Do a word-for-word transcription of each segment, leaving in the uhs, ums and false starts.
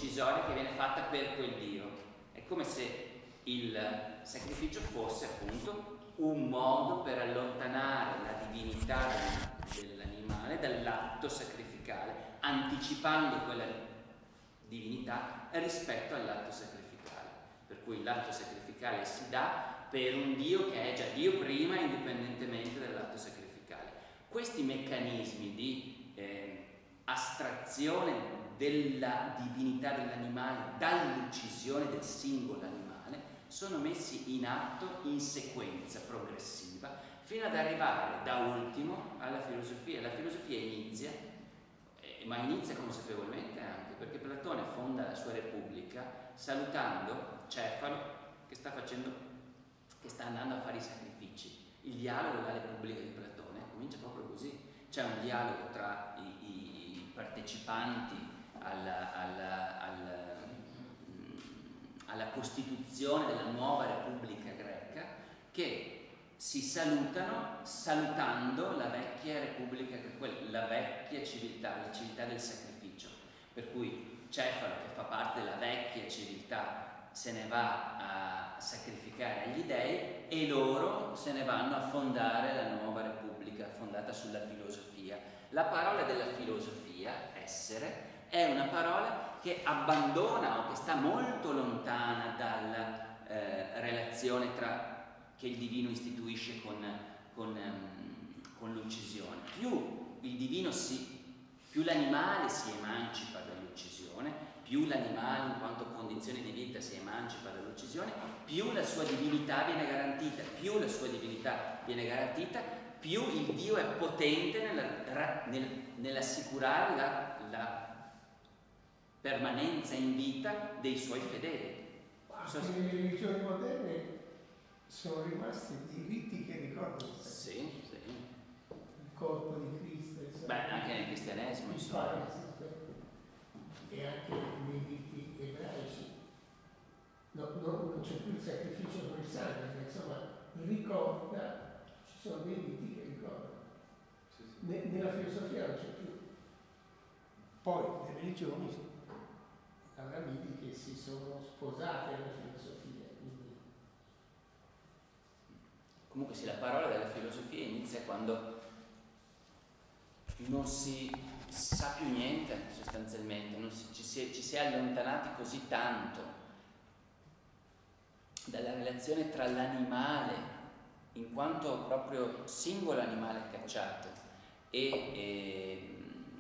uccisoria che viene fatta per quel Dio. È come se il sacrificio fosse appunto un modo per allontanare la divinità dell'animale dall'atto sacrificale, anticipando quella divinità rispetto all'atto sacrificale. Per cui l'atto sacrificale si dà per un Dio che è già Dio prima, indipendentemente dall'atto sacrificale. Questi meccanismi di eh, astrazione della divinità dell'animale dall'uccisione del singolo animale sono messi in atto in sequenza progressiva fino ad arrivare da ultimo alla filosofia. La filosofia inizia, eh, ma inizia consapevolmente anche, perché Platone fonda la sua Repubblica salutando Cefalo che sta facendo, che sta andando a fare i sacrifici. Il dialogo della Repubblica di Platone comincia proprio così. C'è un dialogo tra i, i partecipanti alla, alla, alla, alla costituzione della nuova Repubblica greca, che si salutano salutando la vecchia Repubblica, la vecchia civiltà, la civiltà del sacrificio. Per cui Cefalo, che fa parte della vecchia civiltà, se ne va a sacrificare agli dei e loro se ne vanno a fondare la nuova Repubblica fondata sulla filosofia. La parola della filosofia, essere, è una parola che abbandona o che sta molto lontana dalla eh, relazione tra, che il divino istituisce con, con, um, con l'uccisione. Più il divino si, più l'animale si emancipa dall'uccisione, più l'animale in quanto condizione di vita si emancipa dall'uccisione, più la sua divinità viene garantita, più la sua divinità viene garantita, più il Dio è potente nella, nel, nell'assicurare la, la permanenza in vita dei suoi fedeli. Anche le religioni moderne sono rimasti dei riti che ricordano. Sì, sì. Il corpo di Cristo. Il Beh, anche nel cristianesimo, insomma. E anche nei riti ebraici. No, no, non c'è più il sacrificio con il sangue, ma insomma ricorda, ci sono dei riti che ricordano. Sì, sì. Ne, nella filosofia non c'è più. Poi le religioni avrà che si sono sposate alla filosofia. Quindi. Comunque sì, la parola della filosofia inizia quando non si sa più niente sostanzialmente, non si, ci, si è, ci si è allontanati così tanto dalla relazione tra l'animale, in quanto proprio singolo animale cacciato, e, e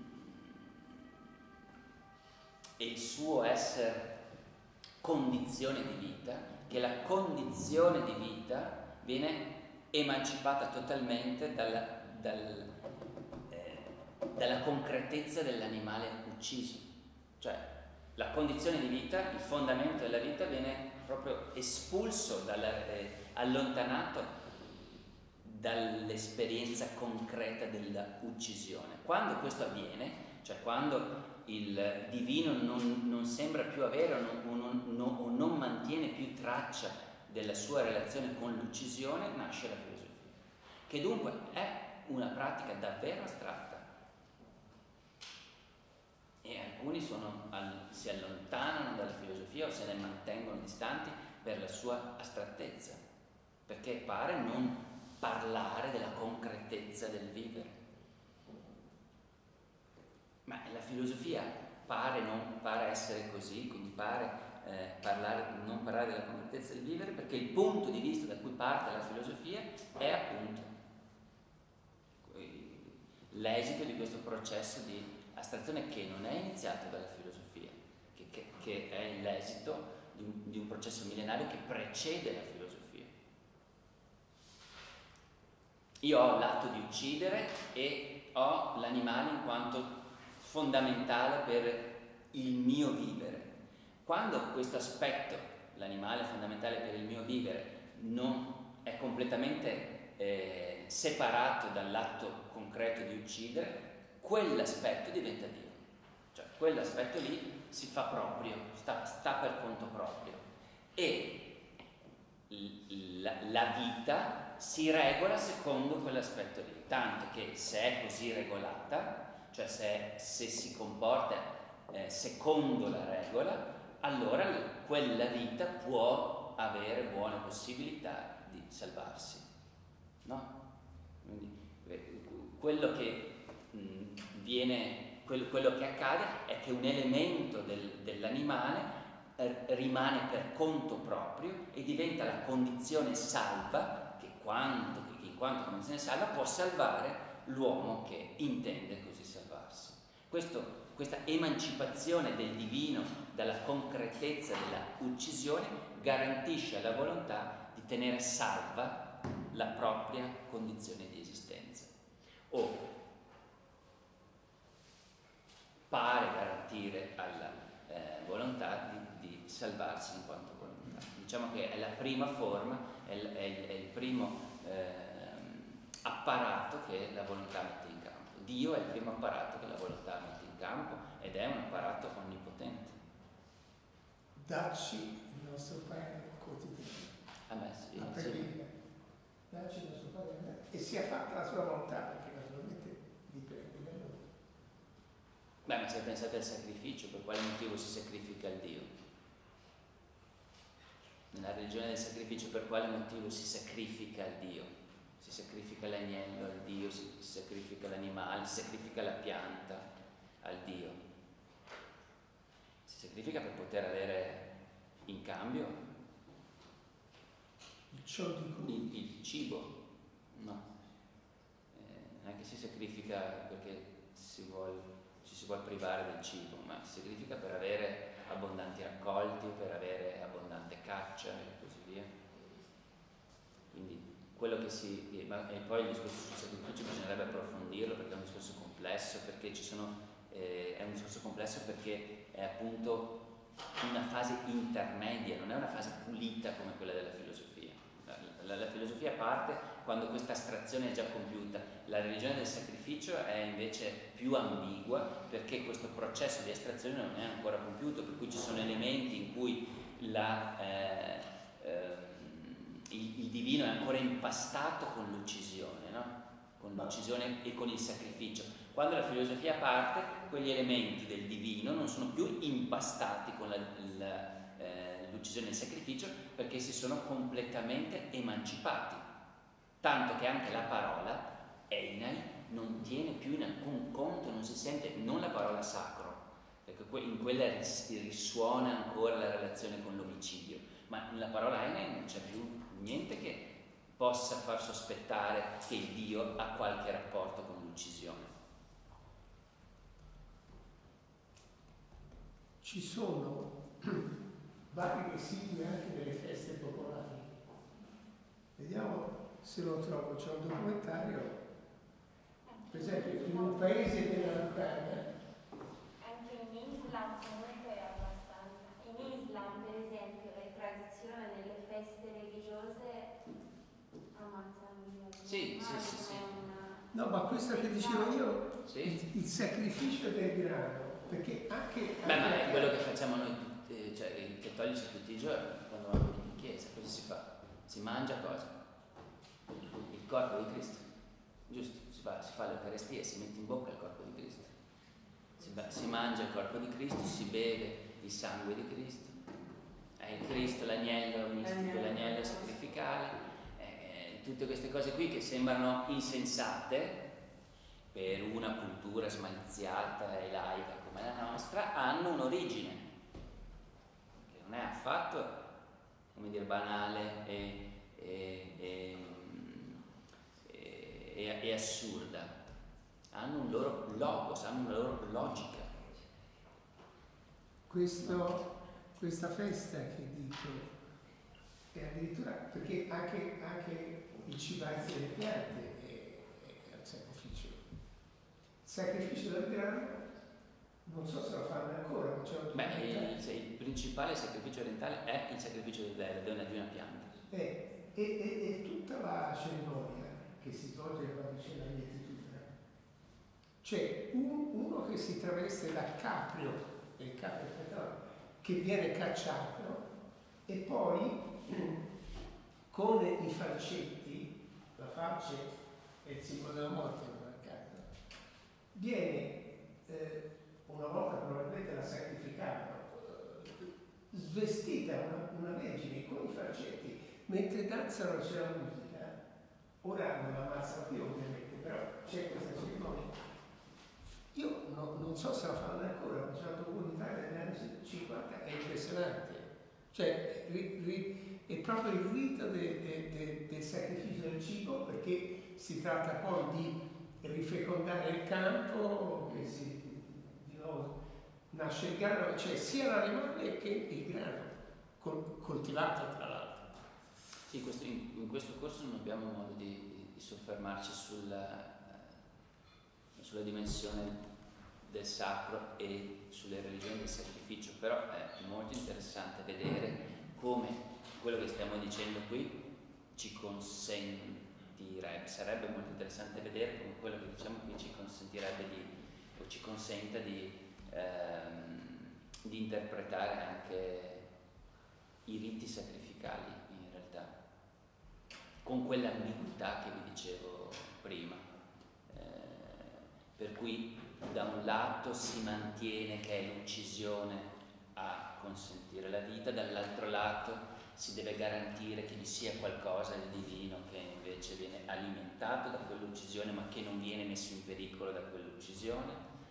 e il suo essere condizione di vita, che la condizione di vita viene emancipata totalmente dalla, dal, eh, dalla concretezza dell'animale ucciso. Cioè la condizione di vita, il fondamento della vita viene proprio espulso, dalla, eh, allontanato dall'esperienza concreta dell'uccisione. Quando questo avviene, cioè quando il divino non, non sembra più avere o non, non, non, o non mantiene più traccia della sua relazione con l'uccisione, nasce la filosofia, che dunque è una pratica davvero astratta. E alcuni sono, al, si allontanano dalla filosofia o se ne mantengono distanti per la sua astrattezza, perché pare non parlare della concretezza del vivere. Ma la filosofia pare, non, pare essere così, quindi pare eh, parlare, non parlare della concretezza del vivere, perché il punto di vista da cui parte la filosofia è appunto l'esito di questo processo di astrazione che non è iniziato dalla filosofia, che, che, che è l'esito di un, di un processo millenario che precede la filosofia. Io ho l'atto di uccidere e ho l'animale in quanto fondamentale per il mio vivere. Quando questo aspetto, l'animale fondamentale per il mio vivere, non è completamente eh, separato dall'atto concreto di uccidere, quell'aspetto diventa Dio. Cioè quell'aspetto lì si fa proprio, sta, sta per conto proprio. E la, la vita si regola secondo quell'aspetto lì, tanto che se è così regolata, cioè se, se si comporta eh, secondo la regola, allora quella vita può avere buone possibilità di salvarsi, no? Quindi quello che mh, viene, quello, quello che accade è che un elemento del, dell'animale eh, rimane per conto proprio e diventa la condizione salva che, quanto, che in quanto condizione salva può salvare l'uomo che intende così salvarsi. Questo, questa emancipazione del divino dalla concretezza della uccisione garantisce alla volontà di tenere salva la propria condizione di esistenza, o pare garantire alla eh, volontà di, di salvarsi in quanto volontà. Diciamo che è la prima forma, è il, è il, è il primo eh, apparato che la volontà mette in campo. Dio è il primo apparato che la volontà mette in campo ed è un apparato onnipotente. Dacci il nostro pane quotidiano. Ah beh, sì, a sì. Dacci il nostro pane quotidiano. E sia fatta la sua volontà, perché naturalmente dipende da noi. Beh, ma se pensate al sacrificio, per quale motivo si sacrifica il Dio? Nella religione del sacrificio, per quale motivo si sacrifica il Dio? Si sacrifica l'agnello al Dio, si sacrifica l'animale, si sacrifica la pianta al Dio. Si sacrifica per poter avere in cambio il, ciò di cui. il, il cibo, no. Eh, non è che si sacrifica perché si vuole, ci si vuole privare del cibo, ma si sacrifica per avere abbondanti raccolti, per avere abbondante caccia e così via. Quindi quello che si, e poi il discorso sul sacrificio bisognerebbe approfondirlo perché è un discorso complesso, perché ci sono, eh, è un discorso complesso perché è appunto una fase intermedia, non è una fase pulita come quella della filosofia. La, la, la filosofia parte quando questa astrazione è già compiuta. La religione del sacrificio è invece più ambigua perché questo processo di astrazione non è ancora compiuto, per cui ci sono elementi in cui la, eh, eh, il, il divino è ancora impastato con l'uccisione, no? Con l'uccisione e con il sacrificio. Quando la filosofia parte, quegli elementi del divino non sono più impastati con la, la, eh, l'uccisione e il sacrificio perché si sono completamente emancipati. Tanto che anche la parola, Einai, non tiene più in alcun conto, non si sente, non la parola sacro, perché in quella risuona ancora la relazione con l'omicidio, ma nella parola Einai non c'è più niente che possa far sospettare che il Dio ha qualche rapporto con l'uccisione. Ci sono vari residui anche delle feste popolari. Vediamo se lo trovo. C'è un documentario, per esempio, in un paese della Lucania. Anche in Islam comunque è abbastanza. In Islam, per esempio, le tradizioni nelle feste religiose ammazzano. Sì, sì, sì, sì. No, ma questo che dicevo io, sì. il, il sacrificio del grano, perché anche... Beh, anche ma è quello che facciamo noi, tutti, cioè i cattolici tutti i giorni, quando vanno in chiesa. Cosa si fa? Si mangia cosa? Il corpo di Cristo, giusto? Si fa, si fa l'Eucaristia, si mette in bocca il corpo di Cristo. Si, si mangia il corpo di Cristo, si beve il sangue di Cristo. È il Cristo, l'agnello mistico, l'agnello sacrificale. Tutte queste cose qui che sembrano insensate per una cultura smaliziata e laica come la nostra, hanno un'origine che non è affatto, come dire, banale e, e, e, e, e assurda. Hanno un loro logos, hanno una loro logica. Questo, questa festa che dico è addirittura perché anche, anche il cibarsi delle piante è, è un sacrificio. Il sacrificio del grano, non so se lo fanno ancora, ma c'è un Beh, il, il principale sacrificio orientale è il sacrificio del verde, di una pianta. E, e, e, e tutta la cerimonia che si svolge quando c'è la mietitura, c'è un, uno che si traveste da caprio, il caprio che viene cacciato, e poi con i falcetti, la falce è il simbolo della morte, non a caso, viene eh, una volta probabilmente la sacrificavano, svestita una, una vergine con i falcetti, mentre danzano c'è la musica. Ora non la ammazzano più ovviamente, però c'è questa cerimonia. Io no, non so se la fanno ancora, ho facciato un in Italia negli anni cinquanta, è impressionante. Cioè, ri, ri, è proprio il rito de, de, de, del sacrificio del cibo, perché si tratta poi di rifecondare il campo, che si, di nuovo nasce il grano, cioè sia l'animale che il grano, col, coltivato tra l'altro. Sì, questo, in, in questo corso non abbiamo modo di, di soffermarci sulla, sulla dimensione del sacro e sulle religioni del sacrificio, però è molto interessante vedere come quello che stiamo dicendo qui ci consentirebbe, sarebbe molto interessante vedere come quello che diciamo qui ci consentirebbe di, o ci consenta di, ehm, di interpretare anche i riti sacrificali in realtà, con quell'ambiguità che vi dicevo prima, eh, per cui da un lato si mantiene che è l'uccisione a consentire la vita, dall'altro lato si deve garantire che vi sia qualcosa di divino che invece viene alimentato da quell'uccisione ma che non viene messo in pericolo da quell'uccisione.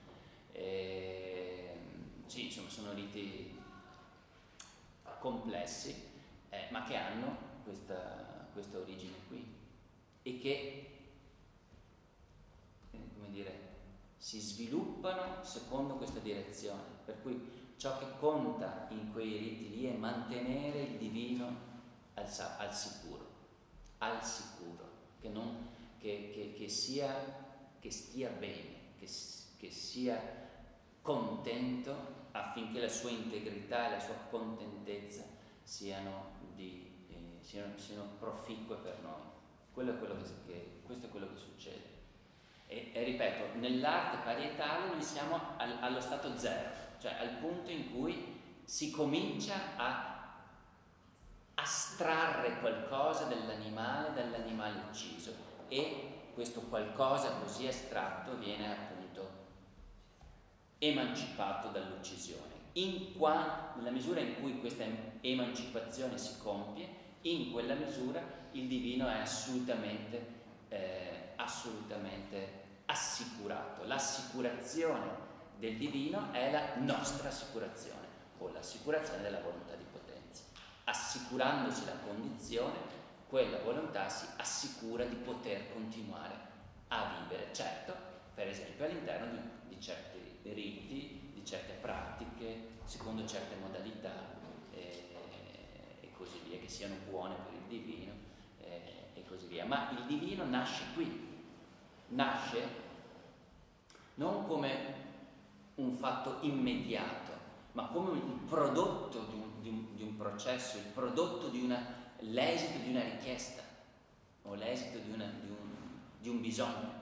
E, sì, insomma, sono riti complessi, eh, ma che hanno questa, questa origine qui e che, eh, come dire, si sviluppano secondo questa direzione, per cui ciò che conta in quei riti lì è mantenere il divino al, al sicuro, al sicuro, che, non, che, che, che, sia, che stia bene, che, che sia contento affinché la sua integrità e la sua contentezza siano, di, eh, siano, siano proficue per noi. Quello è quello che, che, questo è quello che succede. E, e ripeto, nell'arte parietale noi siamo al, allo stato zero, cioè al punto in cui si comincia a astrarre qualcosa dell'animale dall'animale ucciso e questo qualcosa così astratto viene appunto emancipato dall'uccisione. In qua, nella misura in cui questa emancipazione si compie, in quella misura il divino è assolutamente, eh, assolutamente assicurato. L'assicurazione del divino è la nostra assicurazione, o l'assicurazione della volontà di potenza. Assicurandosi la condizione, quella volontà si assicura di poter continuare a vivere, certo, per esempio all'interno di, di certi riti, di certe pratiche, secondo certe modalità eh, e così via, che siano buone per il divino eh, e così via. Ma il divino nasce qui, nasce non come un fatto immediato, ma come il prodotto di un, di un, di un processo, il prodotto di una, l'esito di una richiesta o l'esito di, una, di, un, di un bisogno.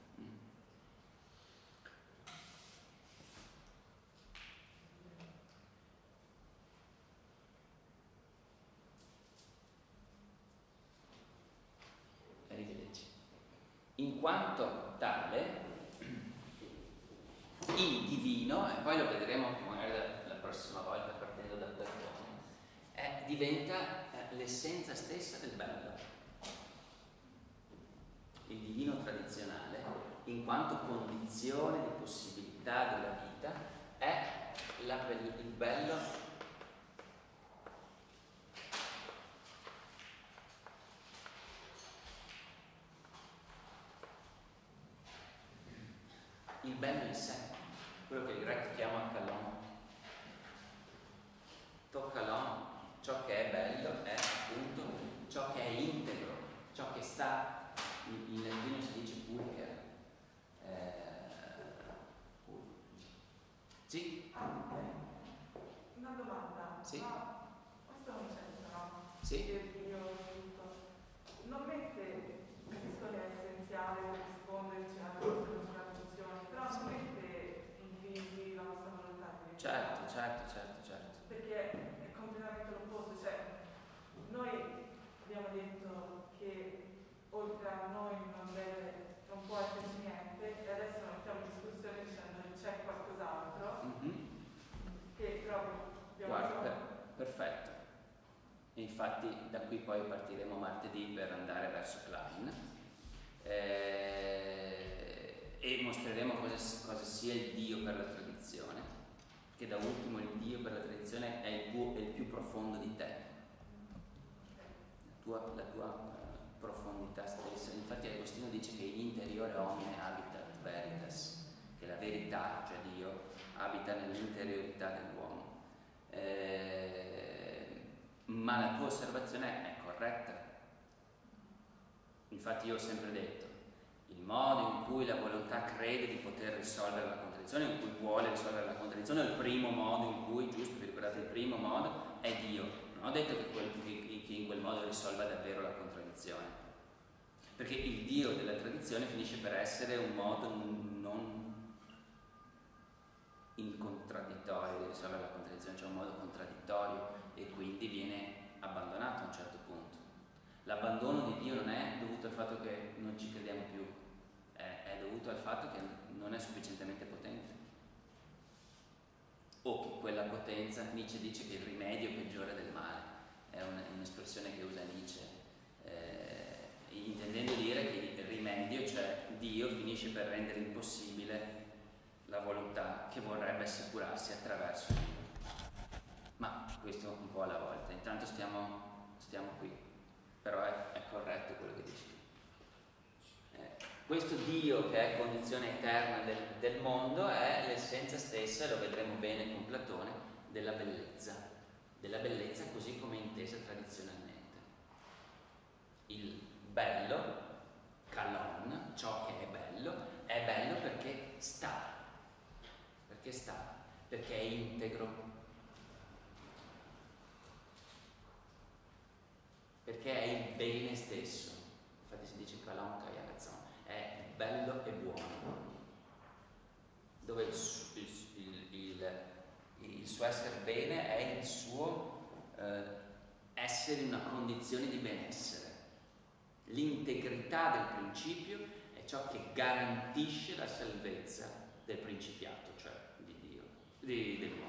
Arrivederci. In quanto tale, il divino, e poi lo vedremo magari la, la prossima volta partendo dal Platone, eh, diventa eh, l'essenza stessa del bello. Il divino tradizionale, in quanto condizione di possibilità della vita, è la, il bello il bello in sé, quello che il greco chiama kalon. To kalon, ciò che è bello è appunto ciò che è integro, ciò che sta, in, in latino si dice pulcher. Eh, pul. Sì? Una domanda. Sì? Ma questo non c'entra, no? Sì? Io tutto. Non mette, capisco che è essenziale per risponderci a queste funzioni, però non mette in crisi la nostra volontà di vita. Certo, certo, certo, certo. Perché è completamente l'opposto, cioè noi abbiamo detto che oltre a noi non deve, non può esserci niente e adesso mettiamo in discussione dicendo che c'è qualcos'altro infatti da qui poi partiremo martedì per andare verso Klein eh, e mostreremo cosa, cosa sia il Dio per la tradizione, che da ultimo il Dio per la tradizione è il, tuo, è il più profondo di te, la tua, la tua uh, profondità stessa. Infatti Agostino dice che in interiore omne habitat veritas, che la verità, cioè Dio, abita nell'interiorità dell'uomo. Eh, ma la tua osservazione è corretta. Infatti io ho sempre detto, il modo in cui la volontà crede di poter risolvere la contraddizione, in cui vuole risolvere la contraddizione, il primo modo in cui, giusto, vi ricordate, il primo modo è Dio. Non ho detto che, quel, che, che in quel modo risolva davvero la contraddizione, perché il Dio della tradizione finisce per essere un modo non in contraddittorio di risolvere la contraddizione, cioè un modo contraddittorio, e quindi viene abbandonato a un certo punto. L'abbandono di Dio non è dovuto al fatto che non ci crediamo più, è, è dovuto al fatto che non è sufficientemente potente, o che quella potenza, Nietzsche dice che il rimedio peggiore del male, è un, un'espressione che usa Nietzsche, eh, intendendo dire che il rimedio, cioè Dio, finisce per rendere impossibile la volontà che vorrebbe assicurarsi attraverso Dio. Ma questo un po' alla volta. Intanto stiamo, stiamo qui, però è, è corretto quello che dici tu. Eh, questo Dio che è condizione eterna del, del mondo è l'essenza stessa, lo vedremo bene con Platone, della bellezza, della bellezza così come intesa tradizionalmente. Il bello, kalon, ciò che è bello, è bello perché sta. Perché sta? Perché è integro, perché è il bene stesso. Infatti si dice kalon kayazon, è bello e buono, dove il, il, il, il suo essere bene è il suo eh, essere in una condizione di benessere. L'integrità del principio è ciò che garantisce la salvezza del principiato, cioè di Dio, di, dell'uomo.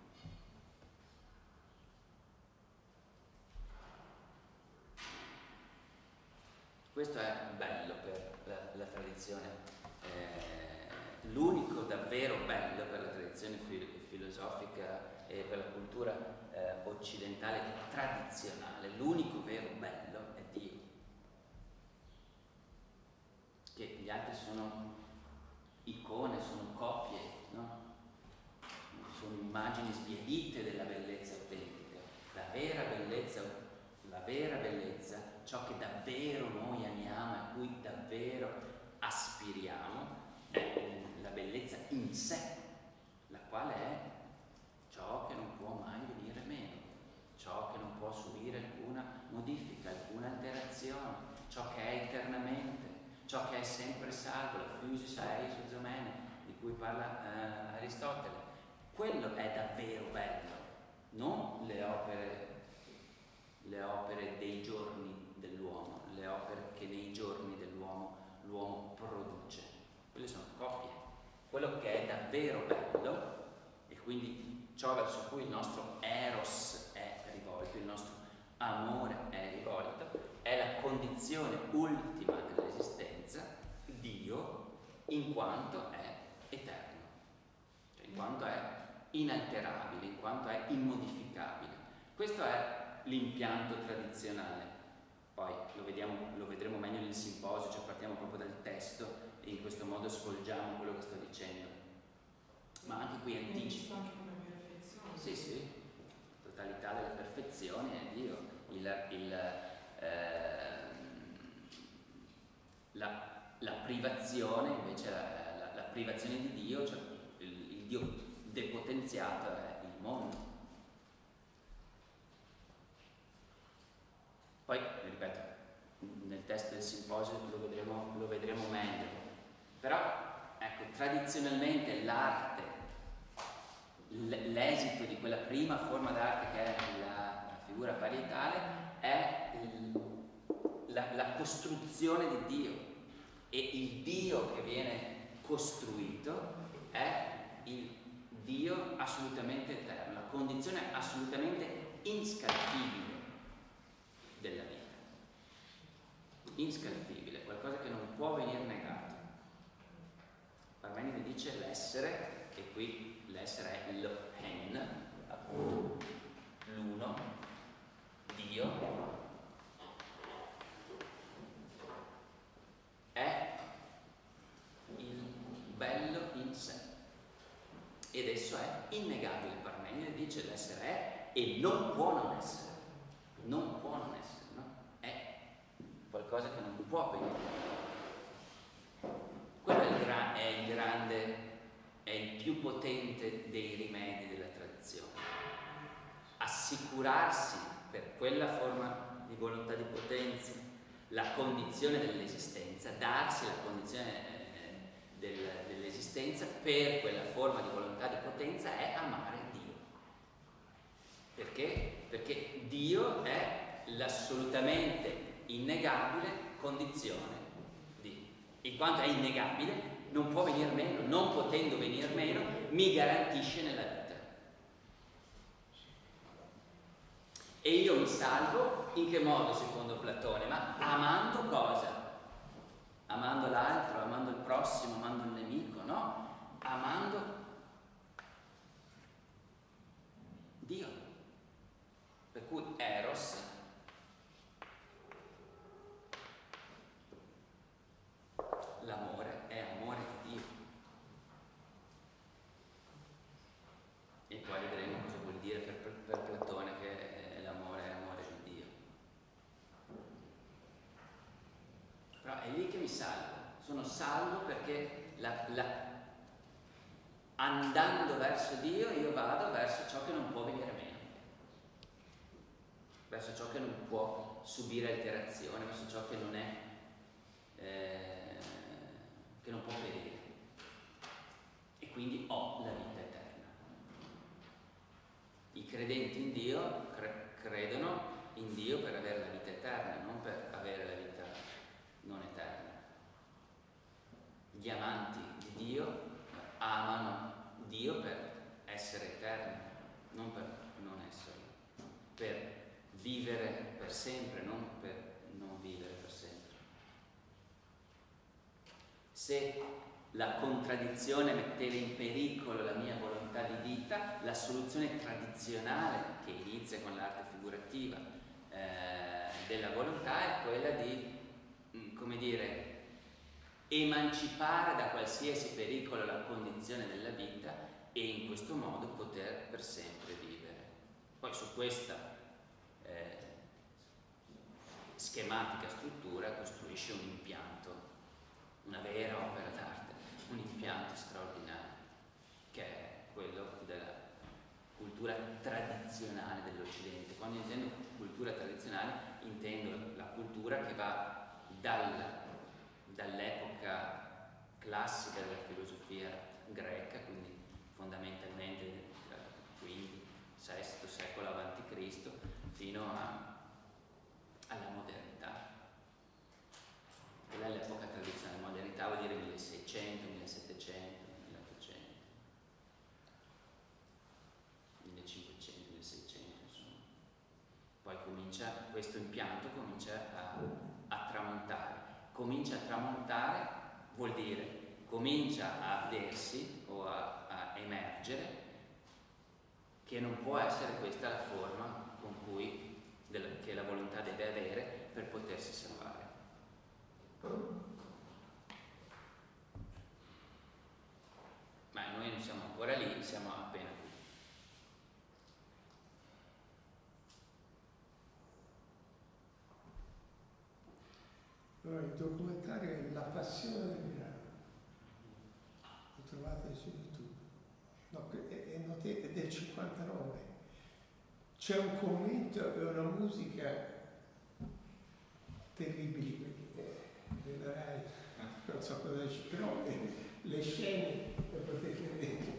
Questo è bello per la, la tradizione, eh, l'unico davvero bello per la tradizione fil- filosofica e per la cultura eh, occidentale tradizionale, l'unico vero bello è Dio. Che gli altri sono icone, sono copie, no? Sono immagini sbiadite della bellezza autentica. La vera bellezza, la vera bellezza, ciò che davvero noi amiamo e a cui davvero aspiriamo, è la bellezza in sé, la quale è ciò che non può mai venire meno, ciò che non può subire alcuna modifica, alcuna alterazione, ciò che è eternamente, ciò che è sempre salvo, la fusis aeis zomene, di cui parla eh, Aristotele. Quello è davvero bello, non le opere, le opere dei giorni dell'uomo, le opere che nei giorni dell'uomo l'uomo produce. Quelle sono copie. Quello che è davvero bello, e quindi ciò verso cui il nostro eros è rivolto, il nostro amore è rivolto, è la condizione ultima dell'esistenza, Dio, in quanto è eterno, cioè in quanto è inalterabile, in quanto è immodificabile. Questo è l'impianto tradizionale. Poi lo, vediamo, lo vedremo meglio nel simposio, cioè partiamo proprio dal testo e in questo modo svolgiamo quello che sto dicendo. Ma anche qui anticipo. Anche come perfezione. Sì, sì, totalità della perfezione è Dio. Il, il, eh, la, la privazione invece, la, la, la privazione di Dio, cioè il, il Dio depotenziato è il mondo. Poi, ripeto, nel testo del simposio lo vedremo, lo vedremo meglio. Però, ecco, tradizionalmente l'arte, l'esito di quella prima forma d'arte che è la, la figura parietale, è il, la, la costruzione di Dio. E il Dio che viene costruito è il Dio assolutamente eterno, la condizione assolutamente inscalfibile della vita. Inscalfibile, qualcosa che non può venire negato. Parmenide dice l'essere, e qui l'essere è l'en, appunto, l'uno, Dio, è il bello in sé. Ed esso è innegabile. Parmenide dice l'essere è e non può non essere. Non può non essere, no? È qualcosa che non può venire. Quello è il, gra- è il grande, è il più potente dei rimedi della tradizione. Assicurarsi per quella forma di volontà di potenza la condizione dell'esistenza, darsi la condizione eh, del, dell'esistenza per quella forma di volontà di potenza è amare Dio. Perché? Perché Dio è l'assolutamente innegabile condizione di. In quanto è innegabile, non può venir meno, non potendo venir meno, mi garantisce nella vita. E io mi salvo in che modo, secondo Platone? Ma amando cosa? Amando l'altro, amando il prossimo, amando il nemico, no? Amando Dio. Per cui Eros l'amore è amore di Dio. E poi vedremo cosa vuol dire per, per, per Platone che l'amore è amore di Dio. Però è lì che mi salvo. Sono salvo perché la, la, andando verso Dio io vado verso ciò che non può venire meno. Verso ciò che non può subire alterazione, verso ciò che non è eh, che non può perire. E quindi ho la vita eterna. I credenti in Dio cre- credono in Dio per avere la vita eterna, non per avere la vita non eterna. Gli amanti di Dio amano Dio per essere eterni, non per non esserlo, per vivere per sempre, non per non vivere per sempre. Se la contraddizione metteva in pericolo la mia volontà di vita, la soluzione tradizionale che inizia con l'arte figurativa eh, della volontà è quella di, mh, come dire, emancipare da qualsiasi pericolo la condizione della vita e in questo modo poter per sempre vivere. Poi su questa eh, schematica struttura costruisce un impianto, una vera opera d'arte, un impianto straordinario, che è quello della cultura tradizionale dell'Occidente. Quando intendo cultura tradizionale intendo la cultura che va dal, dall'epoca classica della filosofia greca, quindi fondamentalmente tra il quinto sesto secolo avanti Cristo fino a, alla modernità. Quella è l'epoca tradizionale. Modernità vuol dire milleseicento, millesettecento, milleottocento, millecinquecento, milleseicento, insomma. Poi comincia, questo impianto comincia a, a tramontare. Comincia a tramontare vuol dire comincia a vedersi o a, a emergere che non può essere questa la forma con cui del, che la volontà deve avere per potersi salvare. Ma noi non siamo ancora lì, siamo appena qui. Allora, il documentario è La passione del Milano. Lo trovate su YouTube. No, è, è, note- è del cinquantanove. C'è un commento e una musica terribili, quelli della Rai, non so cosa dice, però eh, le scene le potete vedere.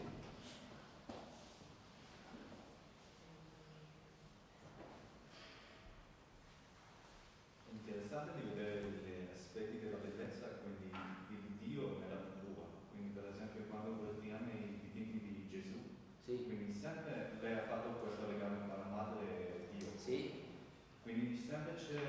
È interessante di vedere gli aspetti della bellezza, quindi il Dio nella natura, quindi per esempio quando guardiamo i dipinti di Gesù, Sì. quindi sempre lei ha fatto questo legame tra la madre e Dio. Sì. Quindi sempre c'è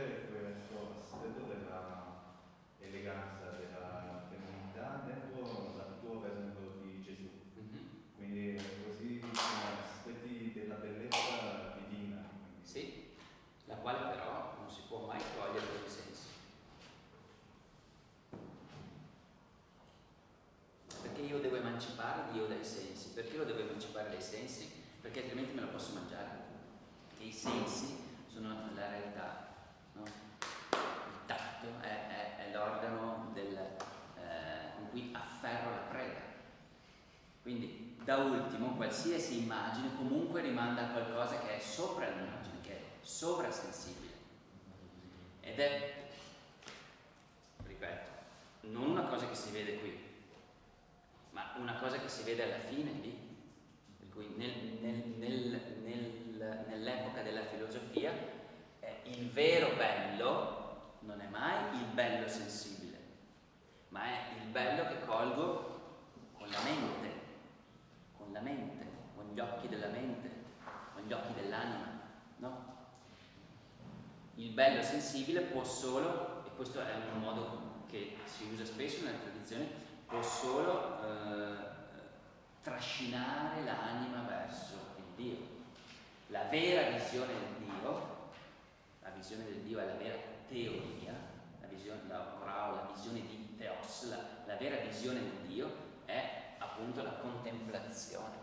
emancipare Dio dai sensi. Perché lo devo emancipare dai sensi? Perché altrimenti me lo posso mangiare. Perché i sensi sono la realtà, no? Il tatto è, è, è l'organo del, eh, con cui afferro la preda. Quindi, da ultimo, qualsiasi immagine comunque rimanda a qualcosa che è sopra l'immagine, che è sovrasensibile. Ed è, ripeto, non una cosa che si vede qui, ma una cosa che si vede alla fine lì. Per cui nel, nel, nel, nel, nell'epoca della filosofia eh, il vero bello non è mai il bello sensibile, ma è il bello che colgo con la mente, con la mente, con gli occhi della mente, con gli occhi dell'anima, no? Il bello sensibile può solo, e questo è un modo che si usa spesso nella tradizione, può solo eh, trascinare l'anima verso il Dio. La vera visione del Dio, la visione del Dio è la vera teoria, la visione, la, la visione di Theos, la, la vera visione del Dio è appunto la contemplazione.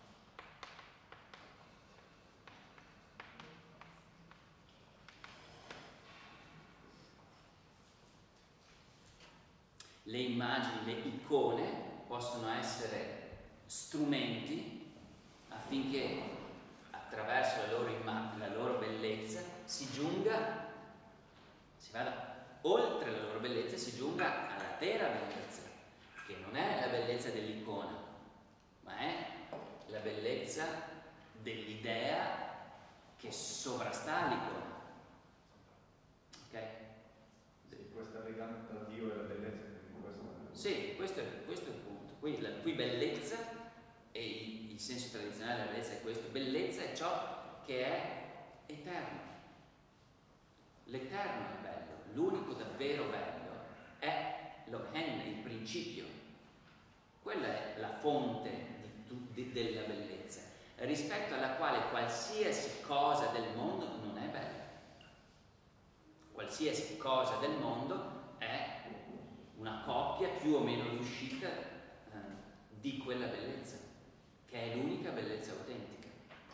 Le immagini, le icone possono essere strumenti affinché attraverso la loro immagine, la loro bellezza, si giunga, si vada oltre la loro bellezza e si giunga alla vera bellezza, che non è la bellezza dell'icona, ma è la bellezza dell'idea che sovrasta l'icona. Ok? Sì, questo legame tra Dio e la bellezza. Sì, questo è, questo è il punto. Qui, la, qui bellezza, e il, il senso tradizionale della bellezza è questo: bellezza è ciò che è eterno. L'eterno è bello, l'unico davvero bello è lo hen, il principio. Quella è la fonte di, di, della bellezza, rispetto alla quale qualsiasi cosa del mondo non è bella. Qualsiasi cosa del mondo è una copia più o meno riuscita eh, di quella bellezza, che è l'unica bellezza autentica.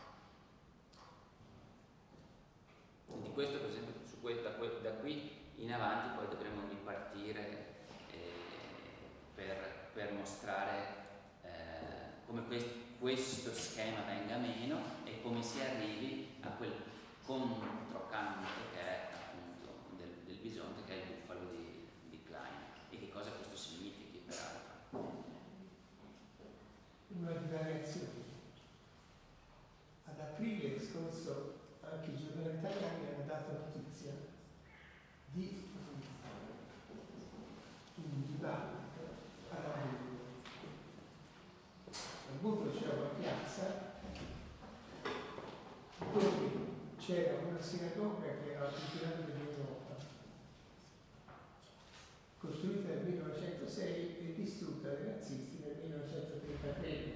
E di questo, per esempio, su que da, da qui in avanti poi dovremo ripartire eh, per, per mostrare eh, come quest questo schema venga meno e come si arrivi a quel controcanto che è appunto del, del bisonte, che è il bufalo di, di Klein. E che cosa questo significhi, peraltro. Una divariazione. Ad aprile scorso anche i giornali italiani hanno dato notizia di un dibattito alla Burgo. A Burgo c'era una piazza dove c'era una sinagoga che era la più grande d'Europa, costruita nel millenovecentosei e distrutta dai nazisti nel millenovecentotrentatré,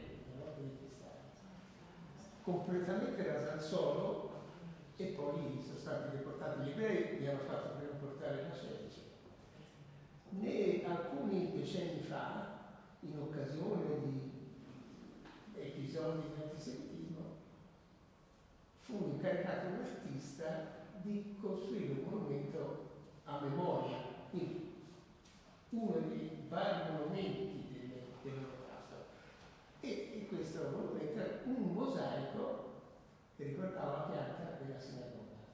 completamente rasa al suolo, e poi sono stati deportati gli ebrei, li hanno fatto prima portare la Cece. Né alcuni decenni fa, in occasione di episodi di antisemitismo, fu incaricato un artista di costruire un monumento a memoria, quindi uno dei vari monumenti dell'Olocausto. E, e questo monumento era un mosaico che ricordava la pianta della sinagoga.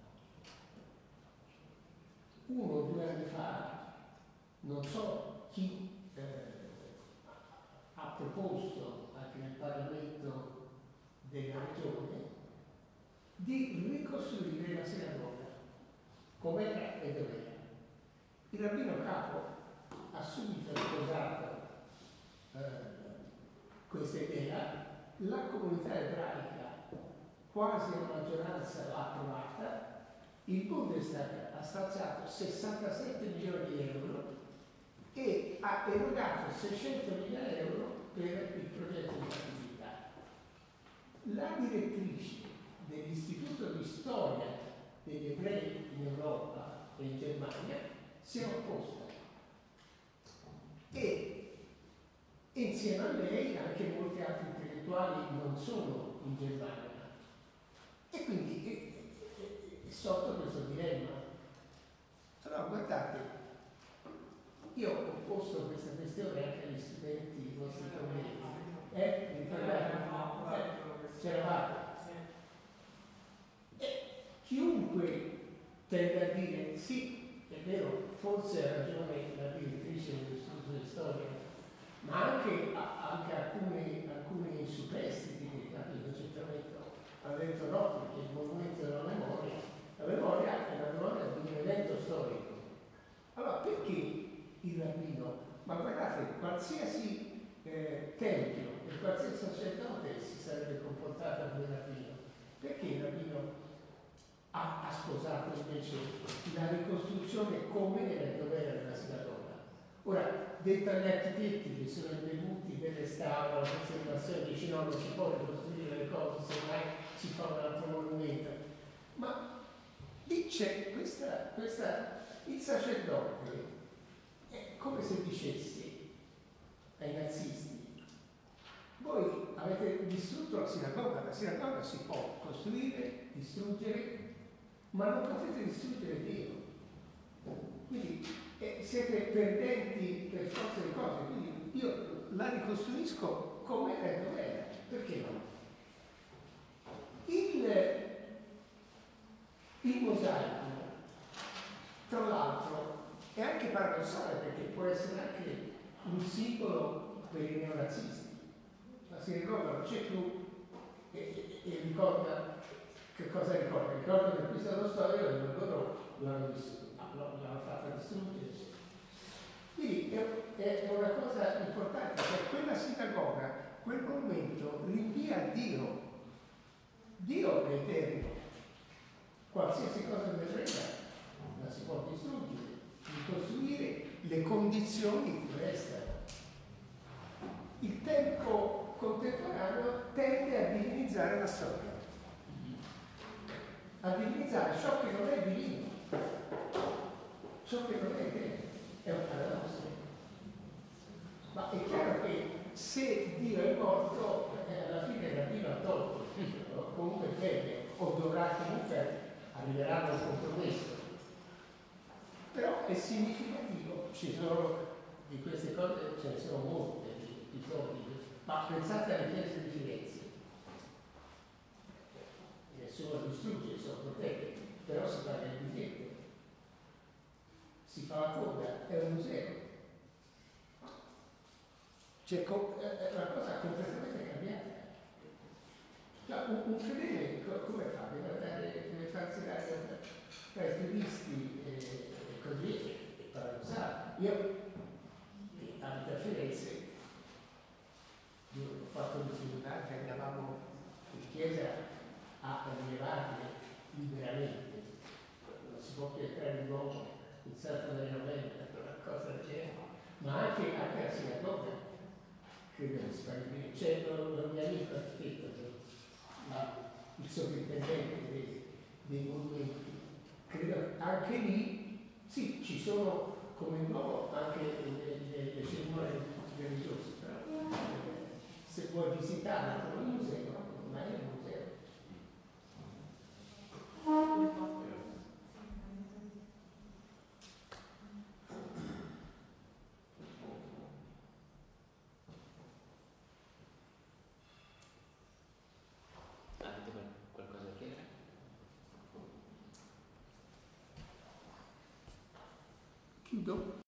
Uno o due anni fa, non so chi eh, ha proposto anche nel Parlamento della Regione di ricostruire la sinagoga com'era e dov'era. Il rabbino capo ha subito sposato eh, questa idea, la comunità ebraica quasi a maggioranza l'ha approvata, il Bundestag ha stanziato sessantasette milioni di euro e ha erogato seicentomila euro per il progetto di fattibilità. La direttrice dell'Istituto di Storia degli Ebrei in Europa e in Germania si è opposta e e insieme a lei anche molti altri intellettuali non sono in Germania. E quindi è, è, è sotto questo dilemma. Allora guardate, io ho posto questa questione anche agli studenti, ai vostri colleghi. Eh? Mi ricordate? Eh? C'eravate? E chiunque tende a dire sì, è vero, forse ha ragione la direttrice dell'istituto di storia, ma anche, anche alcuni, alcuni superstiti che capito, certamente hanno detto no, perché il movimento della memoria, la memoria è la memoria di un evento storico. Allora perché il rabbino? Ma guardate, qualsiasi eh, tempio e qualsiasi sacerdote si sarebbe comportato come rabbino. Perché il rabbino ha, ha sposato invece la ricostruzione come era il dovere della sinagoga? Ora, detto agli architetti che sono venuti del restauro, la conservazione, dice no, non si può ricostruire le cose, semmai si fa un altro monumento. Ma lì c'è questa, questa, il sacerdote, è come se dicessi ai nazisti, voi avete distrutto la sinagoga, la sinagoga si può costruire, distruggere, ma non potete distruggere Dio. Quindi eh, siete perdenti per forza di cose, quindi io la ricostruisco come era dov'era. Perché no? Il, il mosaico, tra l'altro, è anche paradossale perché può essere anche un simbolo per i neonazisti. La sinagoga non c'è più e, e, e ricorda, che cosa ricorda? Ricorda che qui stato storico e loro l'hanno fatta distruggere. Quindi è, è una cosa importante, cioè quella sinagoga, quel monumento rinvia a Dio. Dio è eterno. Qualsiasi cosa verrà la si può distruggere, ricostruire le condizioni che restano. Il tempo contemporaneo tende a divinizzare la storia, a divinizzare ciò che non è divino, ciò che non è eterno. È un paradosso. Ma è chiaro che se Dio è morto, eh, alla fine il rabbino ha tolto, o comunque deve, o dovrà comunque arriverà al compromesso. Però è significativo, ci sono di queste cose, ce ne sono molte di episodi, ma pensate alle chiese di Firenze. Nessuno distrugge, sono protette, però si parla di dietro. Si fa la coda, è un museo. Cioè, è una cosa completamente cambiata. Cioè, un, un fedele come fa? Deve andare, deve farsi dare tra i turisti e così, è paradossale. Io, che abito a Firenze, io ho fatto un seminario che andavamo in chiesa a rilevarle liberamente. Non si può più entrare in uomo il Santo delle Novembre, una cosa del genere, ma anche, anche la sinagoga, credo che si parli bene. C'è un mio amico architetto, il sovrintendente dei, dei monumenti, credo anche lì, sì, ci sono come nuovo anche le, le, le cerimonie religiose, però eh, se vuoi visitarlo come museo, ormai è un museo. Chiudo.